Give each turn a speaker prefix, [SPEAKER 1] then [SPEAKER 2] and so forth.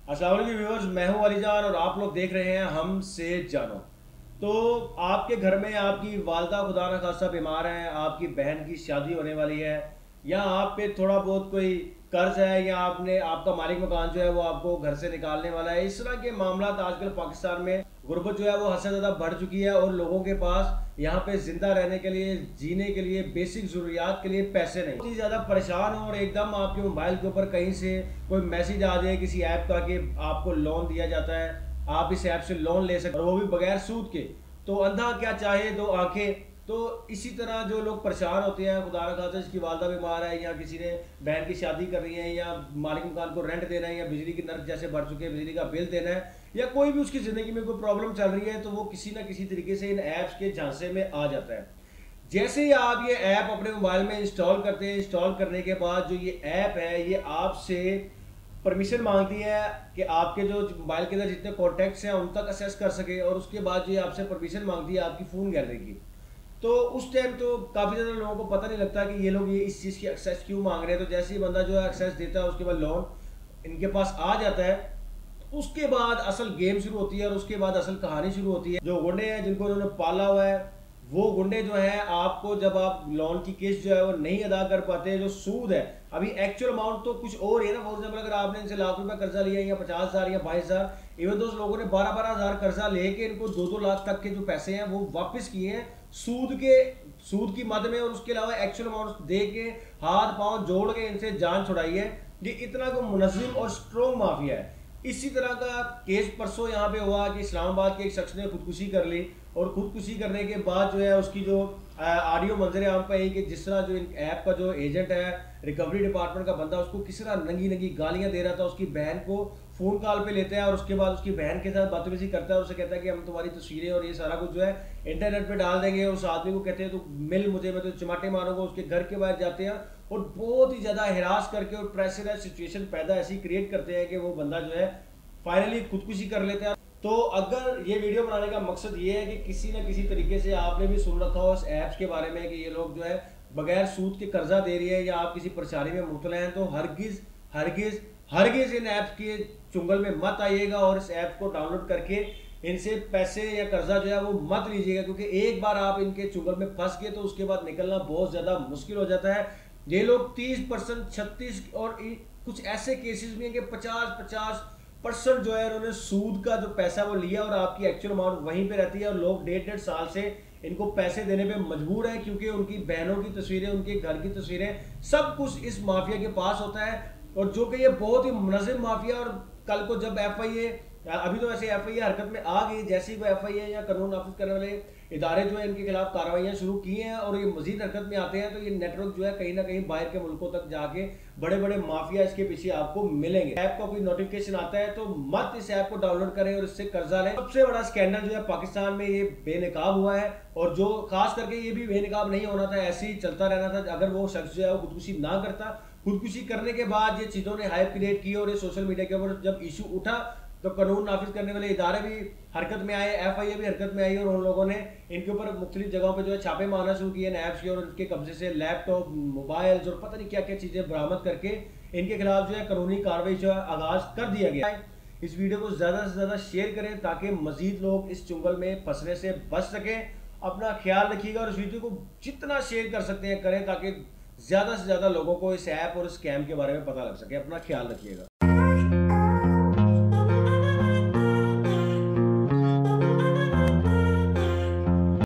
[SPEAKER 1] अस्सलाम वालेकुम व्यूअर्स, मैं हूं अलीजान और आप लोग देख रहे हैं हमसे जानो। तो आपके घर में आपकी वालदा खुदा न खास्ता बीमार है, आपकी बहन की शादी होने वाली है, या आप पे थोड़ा बहुत कोई कर्ज है, या आपका मालिक मकान जो है वो आपको घर से निकालने वाला है। इस तरह के मामला आजकल पाकिस्तान में गुर्बत जो है वो हद से ज़्यादा बढ़ चुकी है और लोगों के पास यहाँ पे जिंदा रहने के लिए, जीने के लिए, बेसिक ज़रूरियात के लिए पैसे नहीं। बहुत ही ज़्यादा परेशान हो और एकदम आपके मोबाइल के ऊपर कहीं से कोई मैसेज आ जाए किसी ऐप का कि आपको लोन दिया जाता है, आप इस ऐप से लोन ले सकते, और वो भी बगैर सूद के। तो अंधा क्या चाहे दो आंखें। तो इसी तरह जो लोग परेशान होते हैं, खुदा न खास्ता जिसकी वालदा बीमार है, या किसी ने बहन की शादी करनी है, या मालिक मकान को रेंट देना है, या बिजली की नर्क जैसे बढ़ चुके हैं, बिजली का बिल देना है, या कोई भी उसकी ज़िंदगी में कोई प्रॉब्लम चल रही है, तो वो किसी ना किसी तरीके से इन ऐप्स के झांसे में आ जाता है। जैसे ही आप ये ऐप अपने मोबाइल में इंस्टॉल करते हैं, इंस्टॉल करने के बाद जो ये ऐप है ये आपसे परमिशन मांगती है कि आपके जो मोबाइल के अंदर जितने कॉन्टैक्ट्स हैं उन तक असेस कर सके, और उसके बाद जो ये आपसे परमिशन मांगती है आपकी फ़ोन गैलरी की। तो उस टाइम तो काफ़ी ज़्यादा लोगों को पता नहीं लगता कि ये लोग ये इस चीज़ की एक्सेस क्यों मांग रहे हैं। तो जैसे ही बंदा जो है एक्सेस देता है, उसके बाद लोन इनके पास आ जाता है, तो उसके बाद असल गेम शुरू होती है और उसके बाद असल कहानी शुरू होती है। जो गुंडे हैं जिनको उन्होंने पाला हुआ है, वो गुंडे जो है आपको जब आप लोन की किस्त जो है वो नहीं अदा कर पाते, जो सूद है, अभी एक्चुअल अमाउंट तो कुछ और है ना। फॉर एग्जाम्पल अगर आपने इनसे लाख रुपए कर्जा लिया, या 50,000 या 22,000, इवन तो उस लोगों ने 12-12,000 कर्जा लेके इनको 2-2 लाख तक के जो पैसे हैं वो वापस किए हैं सूद की मद में, और उसके अलावा एक्चुअल अमाउंट दे के हाथ पांव जोड़ के इनसे जान छुड़ाई है। ये इतना को मुनज़्ज़िम और स्ट्रॉन्ग माफिया है। इसी तरह का केस परसों यहाँ पे हुआ कि इस्लामाबाद के एक शख्स ने खुदकुशी कर ली, और खुदकुशी करने के बाद जो है उसकी जो ऑडियो मंजर आम पे आई कि जिस तरह जो इन ऐप का जो एजेंट है, रिकवरी डिपार्टमेंट का बंदा, उसको किस तरह नंगी नंगी गालियां दे रहा था। उसकी बहन को फोन कॉल पे लेता है और उसके बाद उसकी बहन के साथ बदतमीजी करता है और उसे कहता है कि हम तुम्हारी तस्वीरें और ये सारा कुछ जो है इंटरनेट पे डाल देंगे। उस आदमी को कहते हैं तो मिल मुझे, मैं तो चिमाटे मारूंगा। उसके घर के बाहर जाते हैं और बहुत ही ज्यादा हिरास करके और प्रेशराइज सिचुएशन पैदा ऐसी क्रिएट करते हैं कि वो बंदा जो है फाइनली खुदकुशी कर लेते हैं। तो अगर ये वीडियो बनाने का मकसद ये है कि किसी न किसी तरीके से आपने भी सुन रखा हो इस ऐप्स के बारे में कि ये लोग जो है बगैर सूद के कर्जा दे रही है, या आप किसी परेशानी में मुब्तला हैं, तो हरगिज हरगिज हरगिज इन ऐप्स के चुंगल में मत आइएगा और इस ऐप को डाउनलोड करके इनसे पैसे या कर्जा जो है वो मत लीजिएगा, क्योंकि एक बार आप इनके चुंगल में फंस गए तो उसके बाद निकलना बहुत ज्यादा मुश्किल हो जाता है। ये लोग 30%, 36 और कुछ ऐसे केसेस भी हैं कि 50-50% जो है उन्होंने सूद का जो पैसा वो लिया और आपकी एक्चुअल अमाउंट वहीं पे रहती है, और लोग 1.5 साल से इनको पैसे देने पे मजबूर है, क्योंकि उनकी बहनों की तस्वीरें, उनके घर की तस्वीरें, सब कुछ इस माफिया के पास होता है। और जो कि ये बहुत ही मुनज़्ज़िम माफिया, और कल को जब FIA, अभी तो वैसे FIA हरकत में आ गई, जैसे ही वो FIA या कानून नाफिज करने वाले इदारे जो है इनके खिलाफ कार्रवाइयां शुरू की हैं और ये मजीद हरकत में आते हैं, तो ये नेटवर्क जो है कहीं ना कहीं बाहर के मुल्कों तक जाके बड़े बड़े माफिया इसके पीछे आपको मिलेंगे। ऐप का कोई नोटिफिकेशन आता है तो मत इस ऐप को डाउनलोड करें और इससे कर्जा लें। सबसे बड़ा स्कैंडल जो है पाकिस्तान में ये बेनकाब हुआ है, और जो खास करके ये भी बेनकाब नहीं होना था, ऐसे ही चलता रहना था अगर वो शख्स जो है वो खुदकुशी ना करता। खुदकुशी करने के बाद ये चीजों ने हाइप क्रिएट की और ये सोशल मीडिया के ऊपर जब इशू उठा तो कानून नाफिज करने वाले इदारे भी हरकत में आए, FIA भी हरकत में आई, और उन लोगों ने इनके ऊपर मुख्तलिफ जगहों पे जो है छापे मारना शुरू किए ऐप्स के, और उनके कब्जे से लैपटॉप, मोबाइल और पता नहीं क्या क्या चीजें बरामद करके इनके खिलाफ जो है कानूनी कार्रवाई जो है आगाज कर दिया गया है। इस वीडियो को ज्यादा से ज्यादा शेयर करें ताकि मजीद लोग इस चुंगल में फंसने से बच सकें। अपना ख्याल रखिएगा और इस वीडियो को जितना शेयर कर सकते हैं करें, ताकि ज्यादा से ज्यादा लोगों को इस ऐप और स्कैम के बारे में पता लग सके। अपना ख्याल रखिएगा।